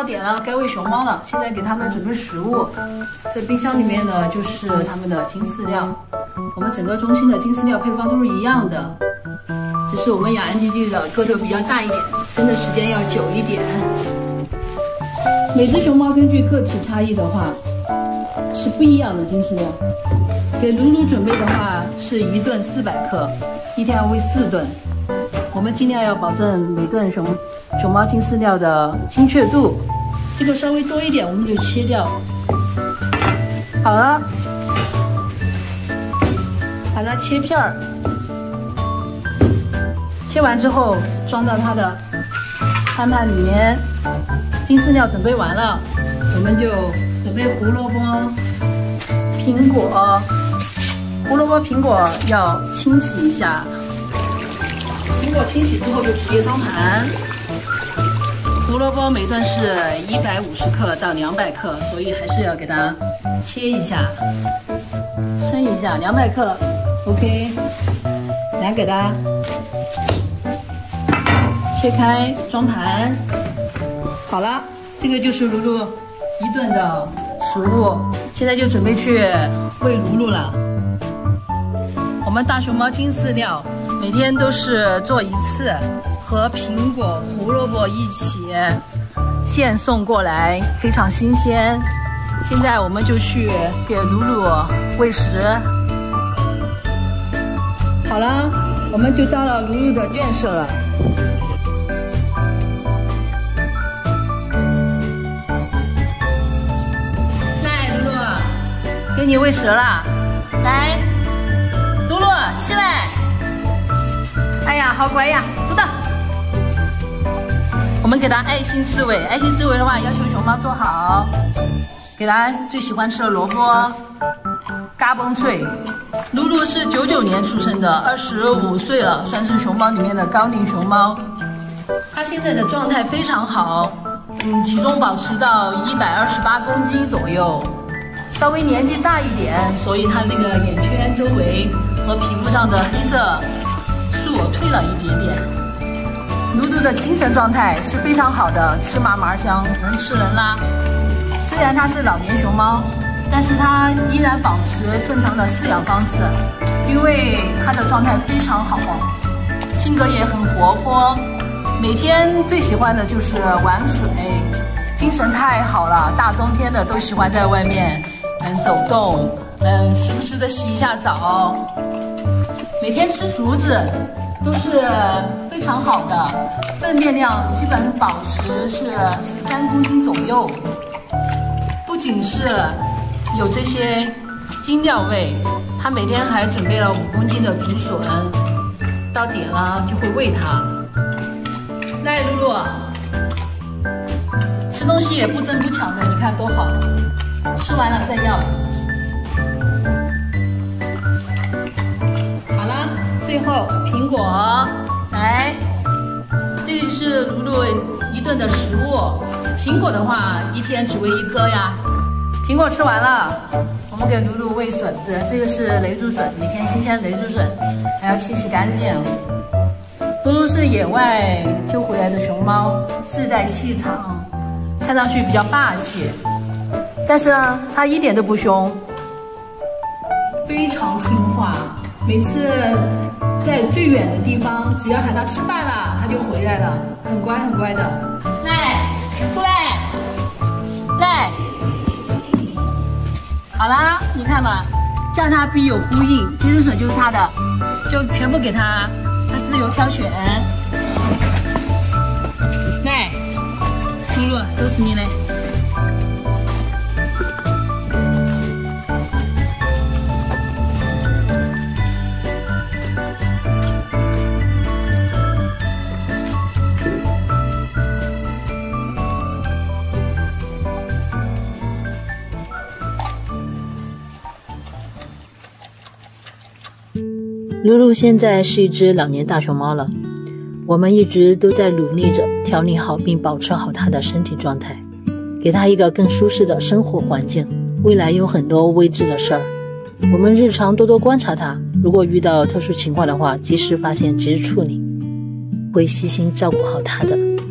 到点了，该喂熊猫了。现在给它们准备食物。这冰箱里面呢，就是它们的金饲料。我们整个中心的金饲料配方都是一样的，只是我们养安吉地的个头比较大一点，蒸的时间要久一点。每只熊猫根据个体差异的话，是不一样的金饲料。给鲁鲁准备的话是1顿400克，一天要喂4顿。我们尽量要保证每顿熊猫金饲料的精确度，这个稍微多一点我们就切掉。好了，把它切片儿，切完之后装到它的餐盘里面。金饲料准备完了，我们就准备胡萝卜、苹果。胡萝卜、苹果要清洗一下。苹果清洗之后就直接装盘。胡萝卜每顿是150克到200克，所以还是要给它切一下，称一下200克 ，OK， 来给它切开装盘。好了，这个就是鲁鲁1顿的食物，现在就准备去喂鲁鲁了。我们大熊猫金饲料每天都是做1次，和苹果、胡萝卜一起现送过来，非常新鲜。现在我们就去给鲁鲁喂食。好了，我们就到了鲁鲁的圈舍了。来，鲁鲁，给你喂食了，来。鲁鲁，起来！哎呀，好乖呀，坐到。我们给它爱心饲喂，爱心饲喂的话，要求熊猫做好，给它最喜欢吃的萝卜、嘎嘣脆。鲁鲁是99年出生的，25岁了，算是熊猫里面的高龄熊猫。它现在的状态非常好，体重保持到128公斤左右。稍微年纪大一点，所以它那个眼圈周围和皮肤上的黑色素退了一点点。鲁鲁的精神状态是非常好的，吃嘛嘛香，能吃能拉。虽然它是老年熊猫，但是它依然保持正常的饲养方式，因为它的状态非常好，性格也很活泼，每天最喜欢的就是玩水，精神太好了。大冬天的都喜欢在外面走动，时不时的洗一下澡，每天吃竹子都是非常好的，粪便量基本保持是13公斤左右。不仅是有这些精料喂，它每天还准备了5公斤的竹笋，到点了就会喂它。来，鲁鲁，吃东西也不争不抢的，你看多好，吃完了再要。好了，最后苹果，来，这个是鲁鲁1顿的食物。苹果的话，一天只喂1颗呀。苹果吃完了，我们给鲁鲁喂笋子，这个是雷竹笋，每天新鲜雷竹笋，还要清洗干净。鲁鲁是野外救回来的熊猫，自带气场，看上去比较霸气，但是呢，它一点都不凶，非常听话。每次在最远的地方，只要喊它吃饭了，它就回来了，很乖很乖的。来，出来，来。好啦，你看吧，叫它必有呼应，这只笋就是它的，就全部给它，它自由挑选。来，鲁鲁，都是你的。 鲁鲁现在是一只老年大熊猫了，我们一直都在努力着调理好并保持好它的身体状态，给它一个更舒适的生活环境。未来有很多未知的事儿，我们日常多多观察它，如果遇到特殊情况的话，及时发现，及时处理，会细心照顾好它的。